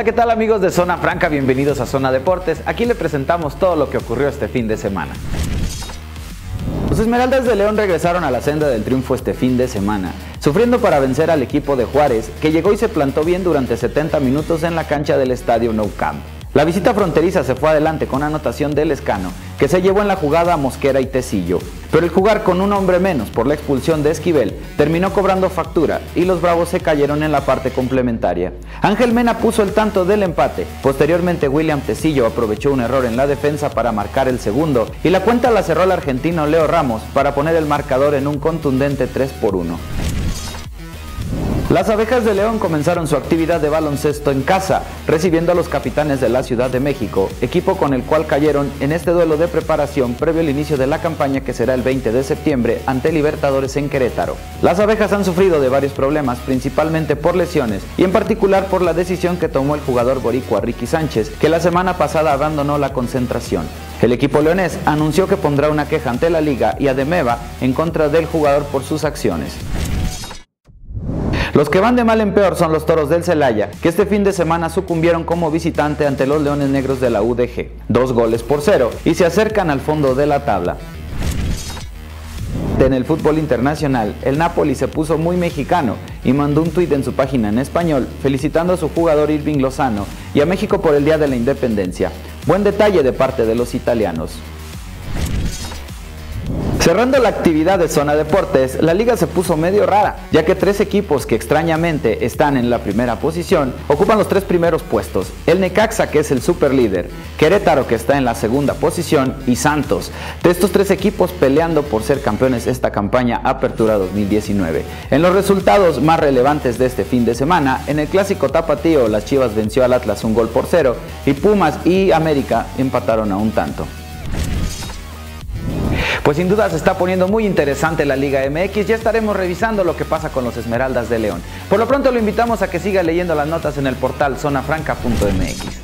Hola, ¿qué tal amigos de Zona Franca? Bienvenidos a Zona Deportes. Aquí le presentamos todo lo que ocurrió este fin de semana. Los Esmeraldas de León regresaron a la senda del triunfo este fin de semana, sufriendo para vencer al equipo de Juárez, que llegó y se plantó bien durante 70 minutos en la cancha del estadio Nou Camp. La visita fronteriza se fue adelante con anotación del Lescano, que se llevó en la jugada a Mosquera y Tecillo. Pero el jugar con un hombre menos por la expulsión de Esquivel terminó cobrando factura y los Bravos se cayeron en la parte complementaria. Ángel Mena puso el tanto del empate. Posteriormente William Tecillo aprovechó un error en la defensa para marcar el segundo y la cuenta la cerró el argentino Leo Ramos para poner el marcador en un contundente 3-1. Las Abejas de León comenzaron su actividad de baloncesto en casa, recibiendo a los Capitanes de la Ciudad de México, equipo con el cual cayeron en este duelo de preparación previo al inicio de la campaña que será el 20 de septiembre ante Libertadores en Querétaro. Las Abejas han sufrido de varios problemas, principalmente por lesiones y en particular por la decisión que tomó el jugador boricua Ricky Sánchez, que la semana pasada abandonó la concentración. El equipo leonés anunció que pondrá una queja ante la Liga y Ademeva en contra del jugador por sus acciones. Los que van de mal en peor son los Toros del Celaya, que este fin de semana sucumbieron como visitante ante los Leones Negros de la UDG, 2-0, y se acercan al fondo de la tabla. En el fútbol internacional, el Napoli se puso muy mexicano y mandó un tuit en su página en español felicitando a su jugador Irving Lozano y a México por el Día de la Independencia. Buen detalle de parte de los italianos. Cerrando la actividad de Zona Deportes, la liga se puso medio rara, ya que tres equipos que extrañamente están en la primera posición ocupan los tres primeros puestos. El Necaxa, que es el superlíder, Querétaro, que está en la segunda posición, y Santos. De estos tres equipos peleando por ser campeones esta campaña Apertura 2019. En los resultados más relevantes de este fin de semana, en el clásico tapatío, las Chivas venció al Atlas 1-0 y Pumas y América empataron a un tanto. Pues sin duda se está poniendo muy interesante la Liga MX, ya estaremos revisando lo que pasa con los Esmeraldas de León. Por lo pronto lo invitamos a que siga leyendo las notas en el portal zonafranca.mx.